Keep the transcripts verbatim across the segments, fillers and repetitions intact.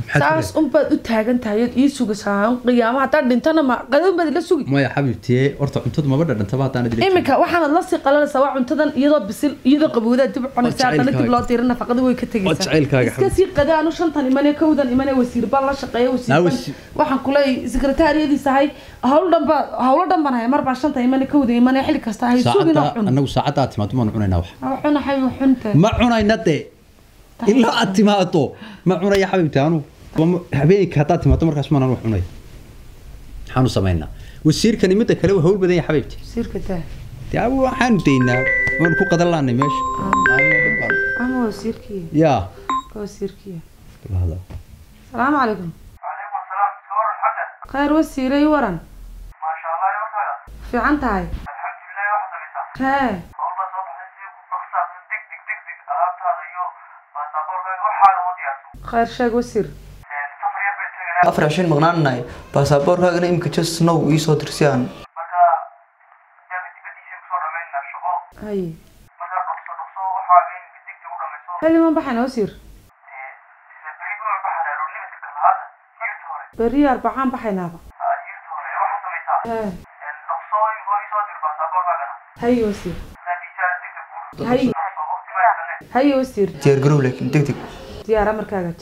ساس أم بعد أتهاجن تهيد يسوق ساهم قيامة حتى دنتنا ما قدام بدي لسوق ما يا حبيبتي أرتو أنتو ما بدنا أنت بعد أنا دري إمك وحنا الله قال سواء أنتن يضرب بسل يضرب قبوده تبع عن الساعة تنتي بلا تيرنا فقد هو يكتجي كسي قدا أنا شنطة إيمانية كودا إيمانية وسير بالله شقية وسير وحن كله سكرتارية دي سهاي هول دم هول دم بناها مر بعشنطة إيمانية كودا إيمانية حلك استهاي سوقنا أنا وساعات ما تمن عنا نوح وحنا حي وحنت ما عنا ندى إلا أتماتو ما عنا يا حبيبتي أنا حبيبي كهتات ما تمر كاسمنا نروح عنا حنو سمعنا والسير كان يمد كلو هول بدي يا حبيبتي سير كده تعو حنتينا ونكو قدر الله نمش أنا وسير كي يا وسير كي هذا السلام عليكم وعليكم السلام صور الحسن خير وسير أي ورن ما شاء الله يا وفاء في عنت هاي الحمد لله واحدة مسا ها أول بس واضح نسيب بخصة من دق دق دق دق ألعبت هذا يو باسابور غير وحاجة موديار خير شاق وسير سفر يبي تجينا أفر عشرين مغنان ناي باسابور هاجنا يمكن جس نو يسوى درسيان مركا جابت بدي شيء صور مننا شقو هاي مركا رقصة رقصة وحاجة يمكن دق تقول مسا هل ما بحنا وسير بريبو البحر روني بتكل هذا يرتوري بري أربعان بحنا با يرتوري واحدة مسا ها رقصة هو يسوى در باسابور هاجنا هاي وسير سبيشال دق تقول هاي وقت ما يستنى هاي وسير ديار قرو لكن دق دق ديار أمريكا جت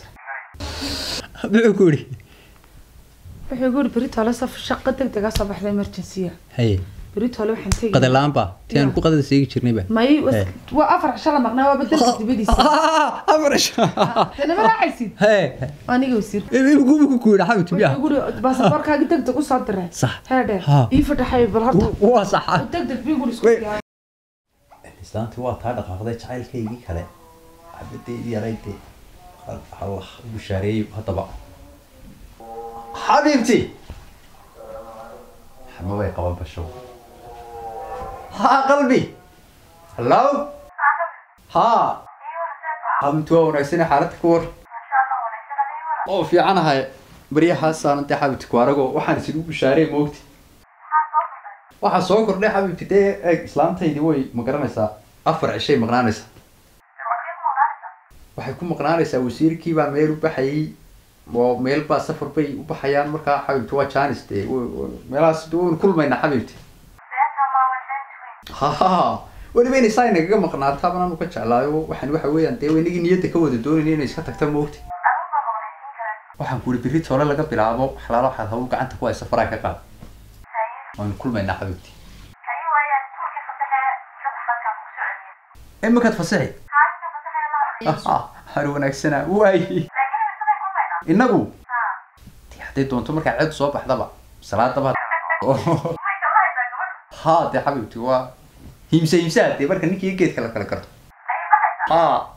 بعكوري بحيقول بريت على صف شقة تقدر صباح الإمرجنسية هي بريت على وحن تيجي قد اللامبا تيان كو قد سيجي جرني به ما هي وس وأفرح إن شاء الله مقنعة وبدل تبدي سير أفرش أنا ما راح يصير هي أنا جوسير بيقول بيقول حبيبتي بيا يقول بس بركة قد تقدر صدره صح هذا يفتح حي بالهرطة هو صح تقدر بيقول اسكت إسلامتي waa taa dhaqaaqday jacaylkaygii kale xabaddeedii yaraydii Allah ugu shaareeyay hadaba xabiibti xama way qaban basho ha qalbi hello ha xamtu wanaagsan xaaladda ku war oo fiicanahay bariyaha saananta xabibti ku arago waxaan sidoo ugu shaareeyay moogti waxa soo kordhay xabibti ee islaamtaydi way ma garanaysaa afar cishay maqnaanaysa waxay ku maqnaanaysaa wasiirkii baa meel u baxayay oo meel baa safar bay u baxayaan markaa xabibti waa jaanis dee meelahaas doon kulmayna xabibti ha weliba inay saa inagaga maqnaataa banaan uga jeclaayo waxaan waxa weeyaan dee inagii niyadda ka wada doonayna inay iska tagta moogti waxaan ku yidhi berri toole laga bilaabo xalaalo waxaad hawl gacanta ku haysa faraa ka qaad waan kulmaynaa xabibti إما كانت فصيحي. آه هارو ونكسنا واي. إنكو. تي حتى دون تمر كعد صوب حضبا صلاة طبعا. ها تي حبيبتي وا. هيمسة هيمسة تي بركة نيكي يجيت كلا كلا كرت. آه.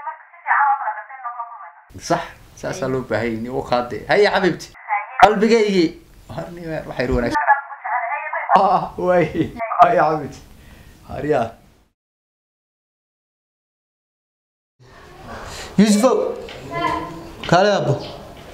صح سأسألو بهاي وخاطي هيا حبيبتي. قلبي جاي. هرني وحيرو ونكسنا. آه واي. هيا حبيبتي. هريا. يوسف قال يا أبو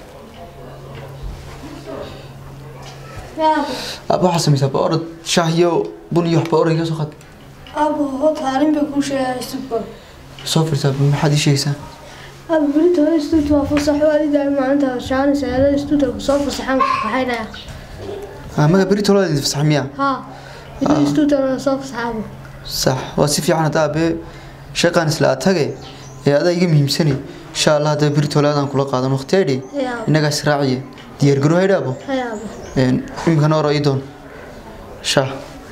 أبو حسن يسافر أرد شاهيو بني يحب أوري يا سخط أبو هو تعلم بكل شيء سوبر سافر سافر ما حد يشيء سان أبو بريت هذا استوت وفصح والدي دائما أنت شان سهل استوت وصافر صحن بحينا آه ما بريت ولا في صحمية ها إذا استوت أنا صافر صحابه صح وصفي عنا تابع شقان سلاتها هذا يجي مهمسني إن شاء الله هذا بريت ولا أنا كل قادم اختاري إنك أسرعي ديار جرو هيدا أبو يا أبو إن يمكن أورا يدون شا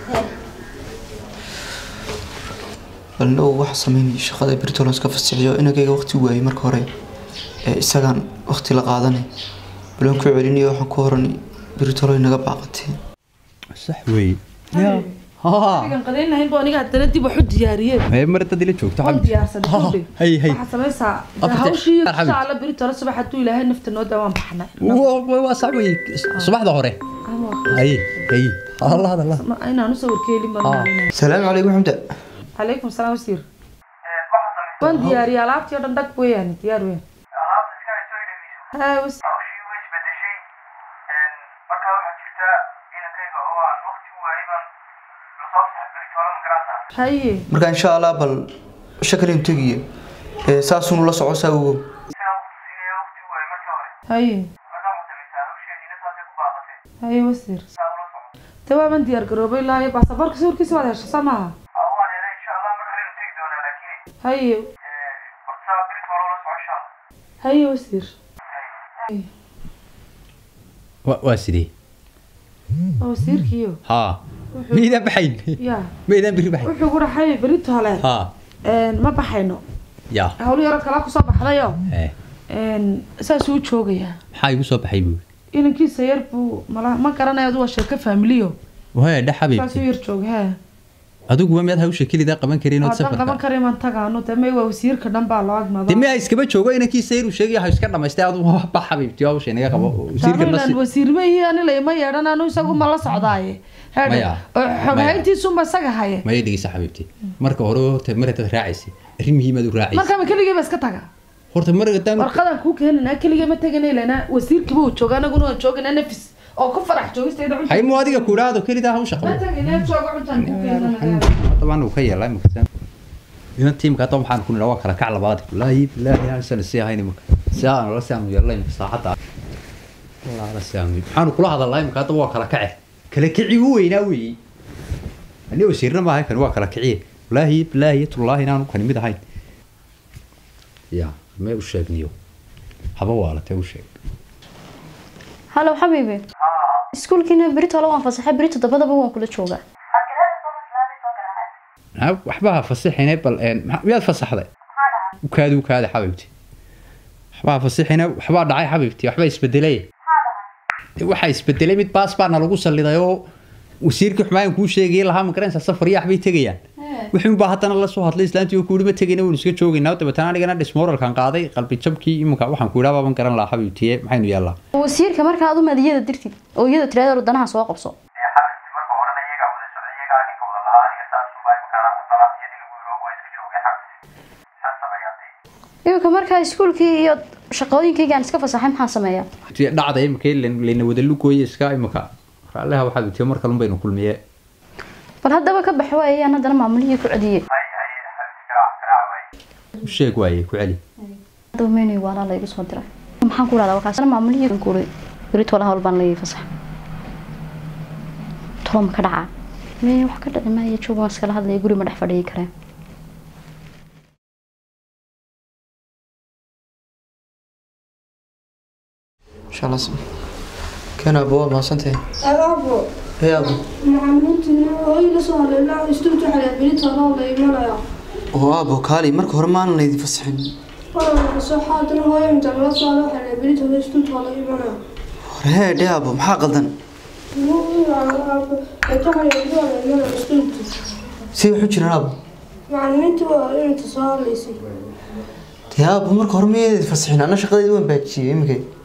لو واحد سميني شخص بريت ولا سكف السعيو إنك يجي وقت وعي مركوري إستعان وقت لقادني بلون كعليني وحكورني بريت ولا إنك بعقتي صحوي يا ها كان قدينا هين بونيك هتردي بحد دياريه هي مرت دي لجوك تعال ديارسن كله هي هي حسبيسا هاوشي على بريت ولا صباح حتى الى نفط نو دوام بحنا و صعبي صباح ظهري هي هي الله هذا الله انا نصور كيلي ما السلام عليكم حمد عليكم السلام وسير وان دياري alaabtii oo dhan dag weeyaan diyaar weyn alaabta iska ay soo idhayso haa wis hawshii way isbedeshay een marka waxa jirta inankayga oo aan waqti u waayay baan la soo saxay berito wala ma garantaa haye marka insha Allah bal shakal intigiye ee saasun la soco saawo sida waqti sinay waqti u waayay markii hore هاي هاي وسير تمام من ديار قروبي لا يبقى صبرك سور كيس ولا شو سماها هاي هاي وسير هاي واسدي وسير كيو ها ميدا بحين يا ميدا بري بحين وحو قرا حي بريتو هلا ها ان ما بحينو يا هولي يرا كلا كسو بخدايو ايه ان ساسو جوغيا maxaa igu soo baxay buu inankiisa yar buu mala ma garanayo waa sheeko familiyo wahay dhaxabiib saasuu yar joog ha adigu waa mid hawsha kaliya qaban kareen oo safar qaban kareen man tagaano tamay waa wasiirka dhan baa loo agmado timay iskaba joogo inankiisa yar uu sheegay waxa iska dhameystay adigu waa ba xabiibti hawsha inaga qabo wasiirka nasi wasiir ma yahay ani leeyma yeedhanaano isagu ma la socdaaye hada xogayntiisu ma saga haye ma yidhi xabiibti marka hore horta marada raacaysi arrin muhiim ah u raacaysi marka ma kaliya ba iska taga horta marada tan warqadan ku keenana kaliya ma taganay lana wasiirka buu jooga anaguna waan joogana nafis oo ku farax joogistayda cunta hay mu adiga ku raado kaliya hawsha qabo ma taganay jooga cuntan ku keenana طبعا uu ka yeelay markaan ina teamka taa waxaan ku nilaa kala kac labaad wallahi billahi aan san si hayni marka saan la saan yeelay saacada wallahi la saan waxaan kula hadalay marka taa waa kala kac kala kici weynaa weey ani oo sirna ma haykan waa kala kiciye wallahi billahi tullahi inaan ku nimid ahayn ya ما وشاك نيو حبا والله توشك هلا حبيبي اسكول كنا بريتو لو فصحى بريتو دبا دبا وان كلا جوغا ها وحبها فصحينا بل ان يا فصحده وكاد وكاد حبيبتي حبها فصحينا وحبا دعي حبيبتي وحبا اسبدلay waxa isbedelay mid baas baan lagu salidayo wasiirka xumaan ku sheegay laha ma garanaysa safar iyo waxbay tagayaan wixii baa hadana la soo hadlay islaantii oo kuuri ma tagayna uu iska joogaynaa tabtaan anigana dismoral kan qaaday qalbi jabkii imka waxaan ku yiraahdaa baan garan lahaa xabiibtiye maxaynu yeelaa wasiirka marka aad u madiyada dirtid oo iyada tiraado danaha soo qabso iyo marka iskuulkii iyo shaqooyinkayga aan iska fasaxay maxaan sameeyaa tii dhacday imka leena wada lugooyay iska imka raalaha waxa uu tii marka lumba inuu kulmiye bal hadaba ka baxay way aan hadana maamuliyay ku cadiyay sheeg waayay ku cali doomeenay wala la igu soo diray maxaan ku raadaa wakaasna maamuliyay ku ri بريت ولا هول بان لي فصح توم كدعا مي wax ka dhacay ma ay joogo iskala hadlay guri ma dhex fadhiyi kareen insha Allah كان ابو ما سنتين ابو يا ابو معلمتنا هاي la soo hadlay la istuutu xalay بريت wala la imanaya oo abo kali marka hore maan la idin fasaxin wala soo xaadir hooyo inta la soo hadlay بريت wala istuutu wala imanaya hore dee abo maxaa qaldan si wuxuu jiraan abo macalimiintu waa inta soo hadlaysay dee abo marka hore ma idin fasaxin ana shaqadayda waan baajiyay imikay